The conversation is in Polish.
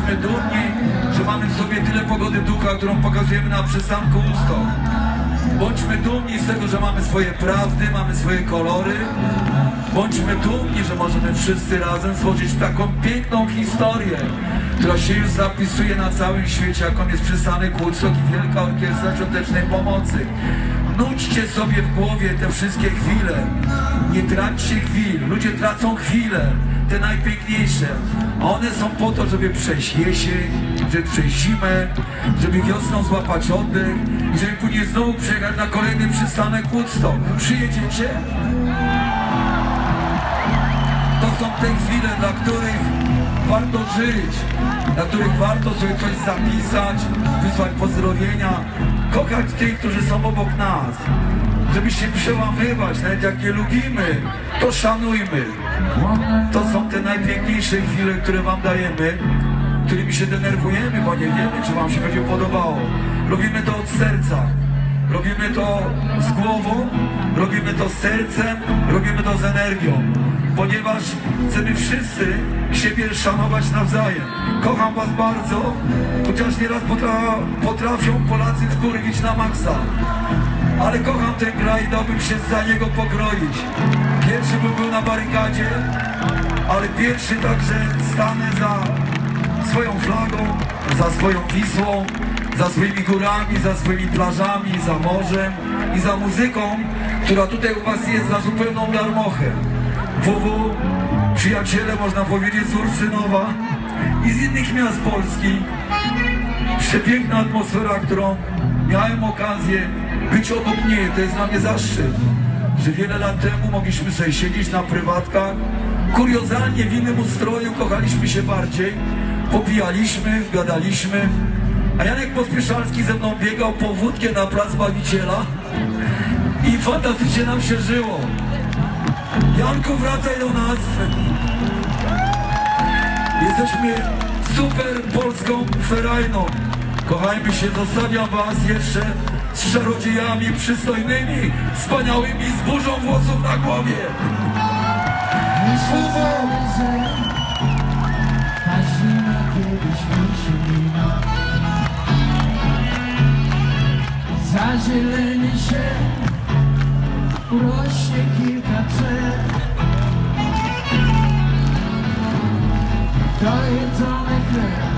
Bądźmy dumni, że mamy w sobie tyle pogody ducha, którą pokazujemy na przystanku Ustok. Bądźmy dumni z tego, że mamy swoje prawdy, mamy swoje kolory. Bądźmy dumni, że możemy wszyscy razem stworzyć taką piękną historię, która się już zapisuje na całym świecie, jaką jest przystanek Woodstock i Wielka Orkiestra Świątecznej Pomocy. Nudźcie sobie w głowie te wszystkie chwile. Nie traćcie chwil. Ludzie tracą chwile, te najpiękniejsze. A one są po to, żeby przejść jesień, żeby przejść zimę, żeby wiosną złapać oddech i żeby później znowu przyjechać na kolejny przystanek Woodstock. Przyjedziecie? To są te chwile, dla których warto żyć, dla których warto sobie coś zapisać, wysłać pozdrowienia, kochać tych, którzy są obok nas, żeby się przełamywać, nawet jak nie lubimy, to szanujmy. To są te najpiękniejsze chwile, które wam dajemy, którymi się denerwujemy, bo nie wiemy, czy wam się będzie podobało. Robimy to od serca, robimy to z głową, robimy to z sercem, robimy to z energią, ponieważ chcemy wszyscy siebie szanować nawzajem. Kocham was bardzo, chociaż nieraz potrafią Polacy wkurwić na maksa. Ale kocham ten kraj i dałbym się za niego pokroić. Pierwszy bym był na barykadzie, ale pierwszy także stanę za swoją flagą, za swoją Wisłą, za swoimi górami, za swoimi plażami, za morzem i za muzyką, która tutaj u was jest za zupełną darmochę. WW, przyjaciele, można powiedzieć, z Ursynowa i z innych miast Polski. Przepiękna atmosfera, którą miałem okazję być obok niej. To jest dla mnie zaszczyt, że wiele lat temu mogliśmy sobie siedzieć na prywatkach, kuriozalnie w innym ustroju, kochaliśmy się bardziej, popijaliśmy, gadaliśmy, a Janek Pospieszalski ze mną biegał po wódkę na Plac Bawiciela i fantastycznie nam się żyło. Janku, wracaj do nas. Jesteśmy super polską ferajną. Kochajmy się, zostawiam was jeszcze z czarodziejami przystojnymi, wspaniałymi, z burzą włosów na głowie. Myślałem, że ta zima kiedyś musi minąć. Zazieleni się, urośnie kilka drzew. Dojedzony chleb